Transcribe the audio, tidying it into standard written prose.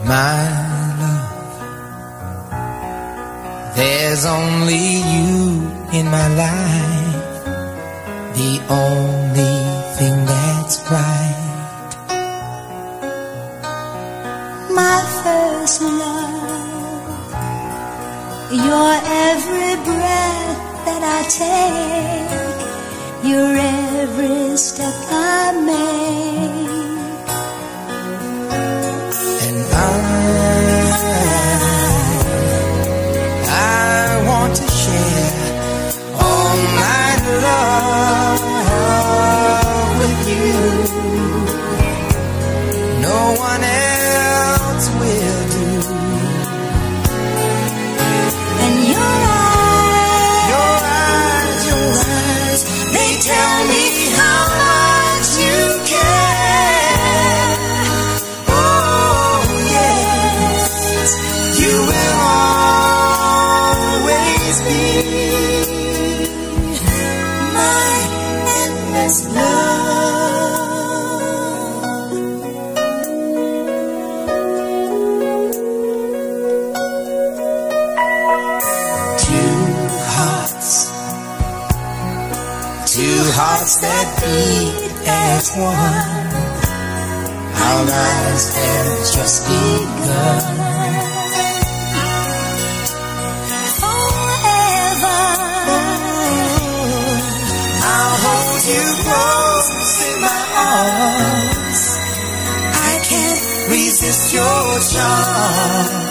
my love. There's only you in my life, the only thing that's right. My first love, your every breath that I take, your every step I make. And I want to share all my love with you. No one else will do. And your eyes, they tell me how much you care. Oh yes, you will always be my endless love. Two hearts that beat as one. Our lives have just begun. Forever, I'll hold you close in my arms. I can't resist your charm.